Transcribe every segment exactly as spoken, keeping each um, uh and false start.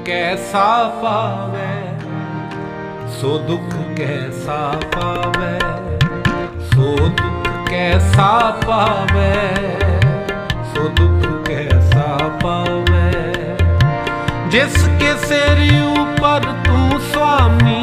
कैसा पावे, सो दुख कैसा पावे, सो दुख कैसा पावे, सो दुख कैसा पावे। जिसके सिर ऊपर तू स्वामी,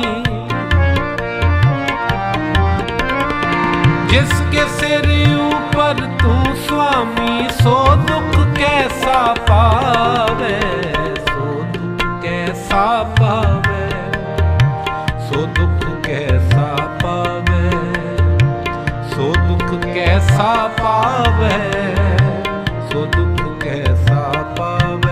जिसके सिर ऊपर तू स्वामी, सो दुख कैसा पावे, सो दुख कैसा पावे, सो दुख कैसा पावे, सो दुख कैसा पावे, सो दुख कैसा पावे।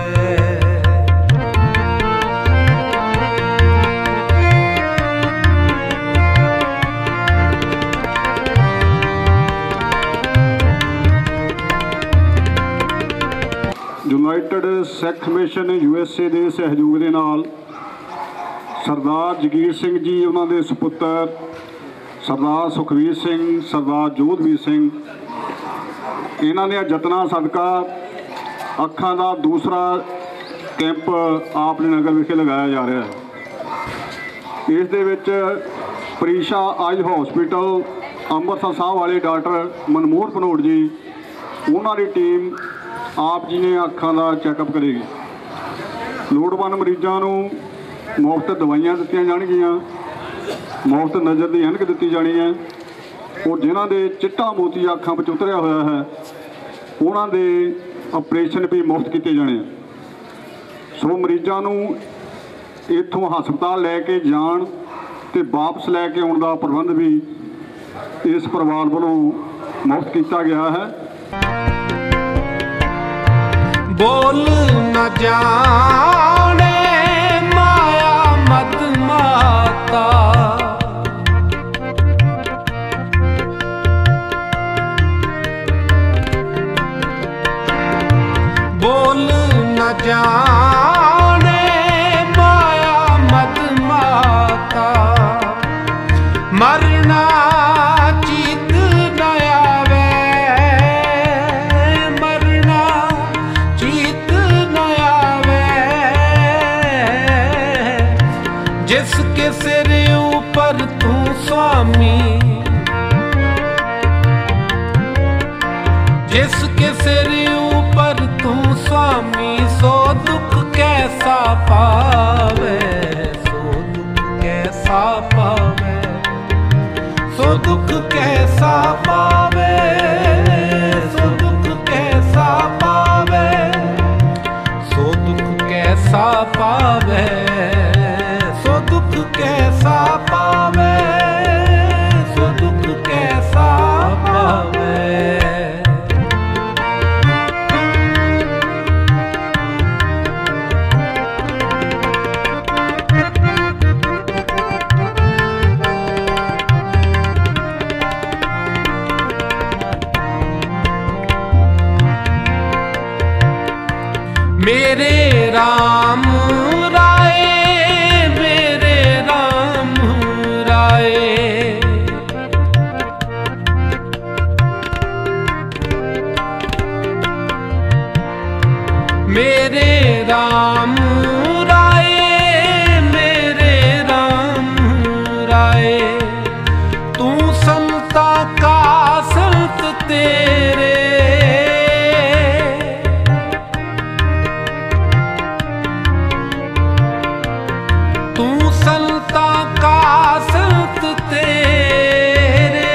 यूनाइटेड सिख मिशन यूएसए के सहयोग के नाल सरदार जगीर सिंह जी, उन्होंने सुपुत्र सरदार सुखवीर सिंह, सरदार जोधवीर सिंह, इन्हों ने जतना सदका अखां का दूसरा कैंप आपने नगर विखे लगाया जा रहा है। इस दे विच परीशा आई हॉस्पिटल अमृतसर साहब वाले डॉक्टर मनमोहन भनोट जी, उन्होंने टीम आप जी ने अखां का चैकअप करेगी। लोड़वंद मरीजों को मुफ्त दवाइयां दित्तियां जाणगियां, मुफ्त नज़र की ऐनक दी जानी है, और जिन्हों के चिट्टा मोती अखां विच उतरिया होया है उन्हों के ऑपरेशन भी मुफ्त किए जाने। सो मरीजों को इत्थों हस्पताल लैके जाण ते वापस लैके आउण दा प्रबंध भी इस परिवार वालों मुफ्त किया गया है। बोल न जाने माया मत माता, बोल न जाने माया मत माता, मरना चित न आवे, मरना चित न आवे। जिसके सिर ऊपर तू स्वामी, जिसके सिर ऊपर तू स्वामी, सो दुख कैसा पावे, सो दुख कैसा पावे, सो दुख कैसा पावे, सो दुख कैसा पावे, सो दुख कैसा पावे, सो दुख कैसा पावे, सो दुख कैसा पावे। मेरे राम राय, मेरे राम राय, मेरे राम राय, मेरे राम राय, तू संता का संत तेरे, संता का संत तेरे,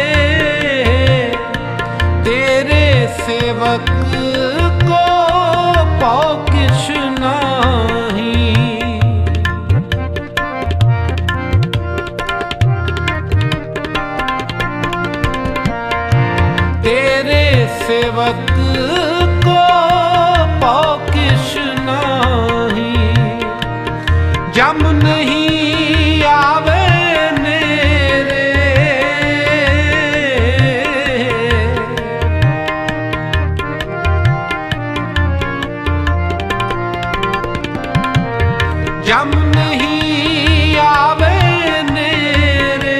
तेरे सेवक को पाओ किश नाही, तेरे सेवक को पाओ किश नाही। जम नहीं आवे नेरे, जम नहीं आवे नेरे।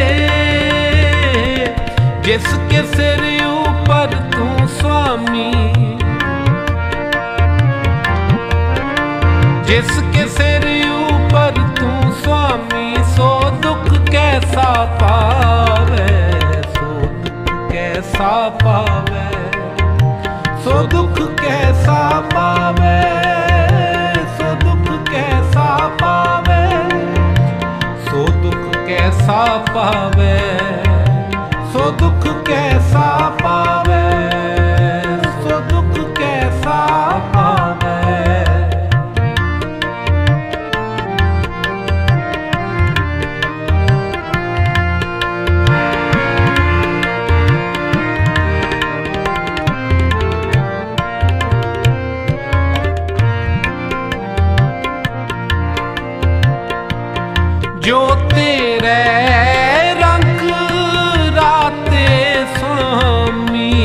जिसके सिर ऊपर तू स्वामी, जिसके सिर ऊपर तू स्वामी, सो दुख कैसा पावे, सो दुख कैसा पावे, सो दुख कैसा पावे, सो दुख कैसा पावे, सो दुख कैसा पावे, सो दुख कैसा पावे, सो दुख कैसा पावे। जो तेरे रंग राते स्वामी,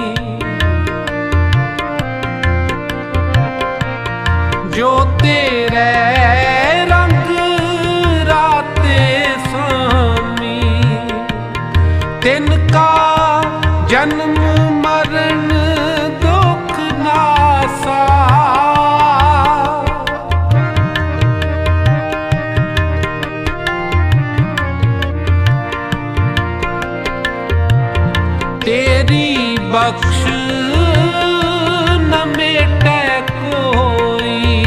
जो तेरे रंग राते स्वामी, तिनका जन्म मरण दुख नासा, तेरी बख्श न मेटे कोई,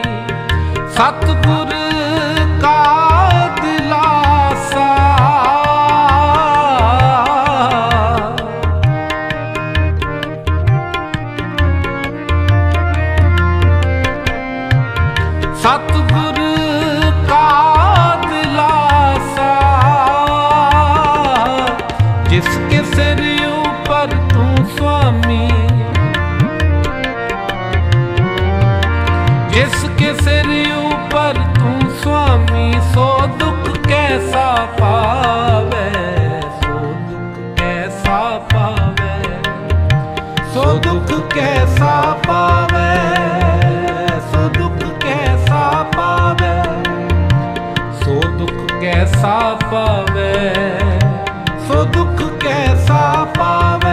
सतगुर का दिलासा, सतगुर का दिलासा, जिसके सिर ऊपर तू स्वामी, जिसके सिर ऊपर तू स्वामी, सो दुख कैसा पावे, सो दुख कैसा पावे, सो दुख कैसा पावे, सो दुख कैसा पावे, सो दुख कैसा पावे, सो दुख कैसा पावे।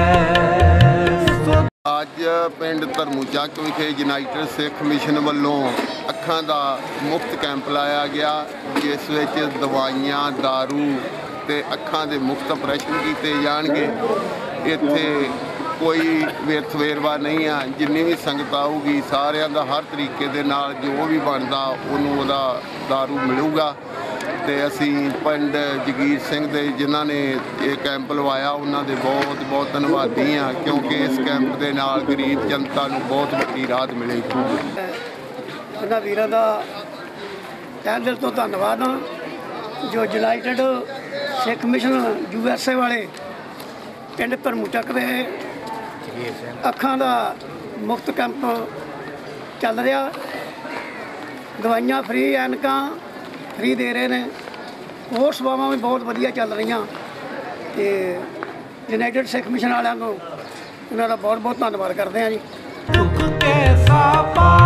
ਅੱਜ ਪਿੰਡ ਧਰਮੂ ਚੱਕ ਵਿਖੇ ਯੂਨਾਈਟਿਡ ਸਿੱਖ ਮਿਸ਼ਨ ਵੱਲੋਂ ਅੱਖਾਂ ਦਾ ਮੁਫਤ ਕੈਂਪ ਲਾਇਆ ਗਿਆ, ਜਿਸ ਵਿੱਚ ਦਵਾਈਆਂ, ਦਾਰੂ ਤੇ ਅੱਖਾਂ ਦੇ ਮੁਫਤ ਆਪਰੇਸ਼ਨ ਕੀਤੇ ਜਾਣਗੇ। ਇੱਥੇ ਕੋਈ ਵਿਰਥ ਵੇਰਵਾ ਨਹੀਂ ਆ, ਜਿੰਨੀ ਵੀ ਸੰਗਤ ਆਊਗੀ ਸਾਰਿਆਂ ਦਾ ਹਰ ਤਰੀਕੇ ਦੇ ਨਾਲ ਜੋ ਵੀ ਬਣਦਾ ਉਹਨੂੰ ਉਹਦਾ ਦਾਰੂ ਮਿਲੂਗਾ। ਤੇ ਅਸੀਂ ਪਿੰਡ ਜਗੀਰ ਸਿੰਘ ਦੇ ਜਿਨ੍ਹਾਂ ਨੇ ਇਹ ਕੈਂਪ ਲਵਾਇਆ ਉਹਨਾਂ ਦੇ ਬਹੁਤ ਬਹੁਤ ਧੰਨਵਾਦੀ ਹਾਂ, ਕਿਉਂਕਿ ਇਸ ਕੈਂਪ ਦੇ ਨਾਲ ਗਰੀਬ ਜਨਤਾ ਨੂੰ ਬਹੁਤ ਵੱਡੀ ਰਾਹਤ ਮਿਲੇਗੀ। ਇਹਨਾਂ ਵੀਰਾਂ ਦਾ ਤਹਿ ਦਿਲ ਤੋਂ ਧੰਨਵਾਦ ਹਾਂ ਜੋ United Sikh mission U S A ਵਾਲੇ ਪਿੰਡ ਧਰਮੂ ਚੱਕ ਦੇ ਅੱਖਾਂ ਦਾ ਮੁਫਤ ਕੈਂਪ ਚੱਲ ਰਿਹਾ, ਦਵਾਈਆਂ ਫ੍ਰੀ, ਐਨਕਾਂ ਫ੍ਰੀ ਦੇ ਰਹੇ ਨੇ, ਹੋਰ ਸੇਵਾਵਾਂ ਵੀ ਬਹੁਤ ਵਧੀਆ ਚੱਲ ਰਹੀਆਂ। ਤੇ ਯੂਨਾਈਟਿਡ ਸਿੱਖ ਮਿਸ਼ਨ ਵਾਲਿਆਂ ਨੂੰ ਉਹਨਾਂ ਦਾ ਬਹੁਤ ਬਹੁਤ ਧੰਨਵਾਦ ਕਰਦੇ ਹਾਂ ਜੀ। ਦੁੱਖ ਕੈਸਾ ਪਾ